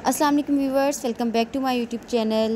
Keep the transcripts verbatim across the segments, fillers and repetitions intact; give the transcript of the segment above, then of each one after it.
अस्सलाम वालेकुम viewers, welcome back to my YouTube channel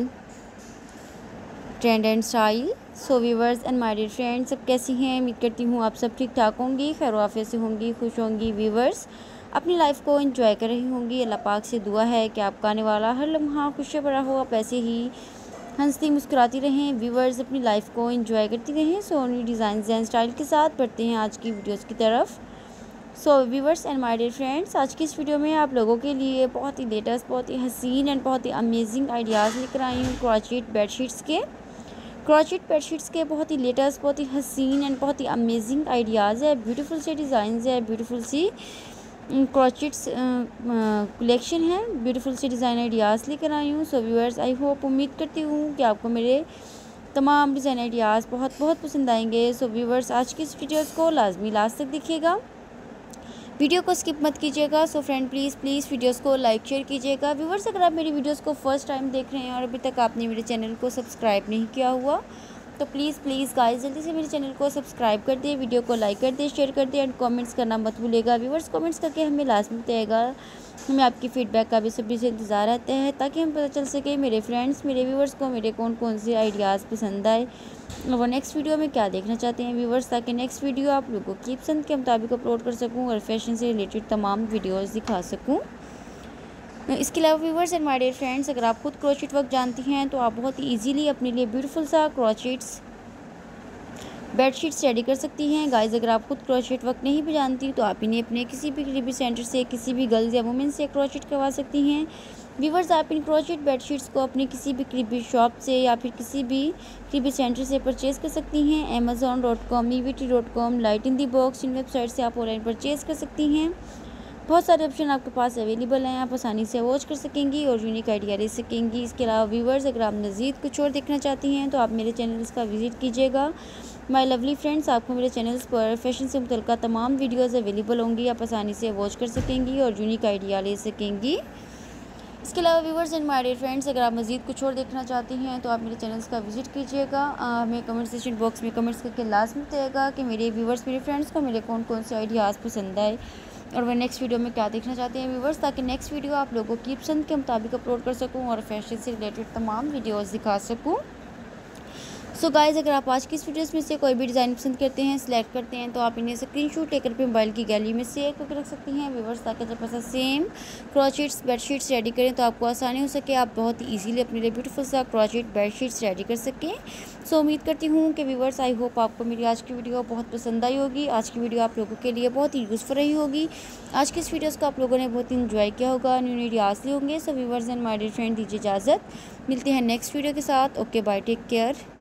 Trend and Style. So viewers and my dear friends, सब कैसी हैं? उम्मीद करती हूँ आप सब ठीक ठाक होंगी, खैर आफियत से होंगी, खुश होंगी। व्यूवर्स अपनी लाइफ को एंजॉय कर रही होंगी। अल्लाह पाक से दुआ है कि आपका आने वाला हर लम्हा खुशी भरा हो, आप ऐसे ही हंसती मुस्कुराती रहें। व्यूवर्स अपनी लाइफ को एंजॉय करती रहें। So new design and style के साथ बढ़ते हैं आज की वीडियोज़ की तरफ। So viewers and my dear friends, आज की इस वीडियो में आप लोगों के लिए बहुत ही लेटेस्ट, बहुत ही हसीन एंड बहुत ही अमेजिंग आइडियाज़ लेकर आई हूँ क्रॉचेट बेडशीट्स के क्रॉचेट बेडशीट्स के बहुत ही लेटेस्ट, बहुत ही हसीन एंड बहुत ही अमेजिंग आइडियाज़ है। ब्यूटीफुल से डिज़ाइन है, ब्यूटीफुल सी क्रॉचेट्स कलेक्शन है, ब्यूटीफुल से डिज़ाइन आइडियाज़ लेकर आई हूँ। सो व्यूवर्स आई होप, उम्मीद करती हूँ कि आपको मेरे तमाम डिज़ाइन आइडियाज़ बहुत बहुत पसंद आएंगे। सो व्यूवर्स आज की इस वीडियोज़ को लाजमी लास्ट तक देखिएगा, वीडियो को स्किप मत कीजिएगा। So friend please please videos को लाइक शेयर कीजिएगा। व्यूवर्स अगर आप मेरी वीडियोस को फर्स्ट टाइम देख रहे हैं और अभी तक आपने मेरे चैनल को सब्सक्राइब नहीं किया हुआ तो प्लीज़ प्लीज़ गाइस जल्दी से मेरे चैनल को सब्सक्राइब कर दिए, वीडियो को लाइक कर दिए, शेयर कर दिए एंड कमेंट्स करना मत भूलिएगा। व्यूवर्स कमेंट्स करके हमें लाजमी बताइएगा, हमें आपकी फ़ीडबैक का भी सभी से इंतज़ार रहता है ताकि हम पता चल सके मेरे फ्रेंड्स, मेरे व्यूवर्स को मेरे कौन कौन से आइडियाज़ पसंद आए, वो नेक्स्ट वीडियो में क्या देखना चाहते हैं व्यूवर्स, ताकि नेक्स्ट वीडियो आप लोगों की पसंद के मुताबिक अपलोड कर सकूं और फैशन से रिलेटेड तमाम वीडियोस दिखा सकूं। इसके अलावा viewers and my dear friends, अगर आप खुद क्रोचेट वर्क जानती हैं तो आप बहुत ही ईजीली अपने लिए ब्यूटीफुल सा क्रोचेट्स बेडशीट्स रेडी कर सकती हैं। गाइस अगर आप खुद क्रोचेट वर्क नहीं भी जानती तो आप इन्हें अपने किसी भी करीबी सेंटर से, किसी भी गर्ल्स या वुमेन से क्रोचेट करवा सकती हैं। व्यूवर्स आप इन क्रोचेट बेडशीट्स को अपनी किसी भी करीबी शॉप से या फिर किसी भी करीबी सेंटर से परचेज़ कर सकती हैं। Amazon dot com, E V T dot com, light in the box, इन वेबसाइट से आप ऑनलाइन परचेज़ कर सकती हैं। बहुत सारे ऑप्शन आपके पास अवेलेबल हैं, आप आसानी से वॉच कर सकेंगी और यूनिक आइडिया ले सकेंगी। इसके अलावा व्यूवर्स अगर आप मज़ीद कुछ और देखना चाहती हैं तो आप मेरे चैनल्स का विज़िट कीजिएगा। माय लवली फ्रेंड्स, आपको मेरे चैनल्स पर फैशन से मुतल्लिक़ तमाम वीडियोस अवेलेबल होंगी, आप आसानी से वॉच कर सकेंगी और यूनिक आइडिया ले सकेंगी। इसके अलावा viewers and my dear friends, अगर आप मज़ीद कुछ और देखना चाहती हैं तो आप मेरे चैनल्स का विज़िट कीजिएगा। हमें कमेंट सेक्शन बॉक्स में कमेंट्स करके लाजमी बताइएगा कि मेरे व्यूवर्स, मेरे फ्रेंड्स को मेरे कौन कौन से आइडियाज़ पसंद आए और वह नेक्स्ट वीडियो में क्या देखना चाहते हैं व्यूवर्स, ताकि नेक्स्ट वीडियो आप लोगों की पसंद के मुताबिक अपलोड कर सकूँ और फैशन से रिलेटेड तमाम वीडियोज़ दिखा सकूँ। सो गाइज़ अगर आप आज की इस वीडियोस में से कोई भी डिज़ाइन पसंद करते हैं, सिलेक्ट करते हैं तो आप इन्हें स्क्रीनशॉट लेकर अपने मोबाइल की गैलरी में सेव करके रख सकती हैं व्यूवर्स, ताकि जब ऐसा सेम क्रॉचेट्स बेडशीट्स रेडी करें तो आपको आसानी हो सके, आप बहुत ही इजीली अपने लिए ब्यूटीफुल सा क्रॉचेट बेडशीट्स रेडी कर सकें। सो उम्मीद करती हूँ कि व्यूवर्स आई होप आपको मेरी आज की वीडियो बहुत पसंद आई होगी। आज की वीडियो आप लोगों के लिए बहुत ही यूज़फुल रही होगी। आज की इस वीडियोज़ को आप लोगों ने बहुत ही इन्जॉय किया होगा, न्यू न्यू आइडियाज़ लिए होंगे। So viewers and my dear friend, दीजिए इजाज़त, मिलते हैं नेक्स्ट वीडियो के साथ। Okay bye, take care.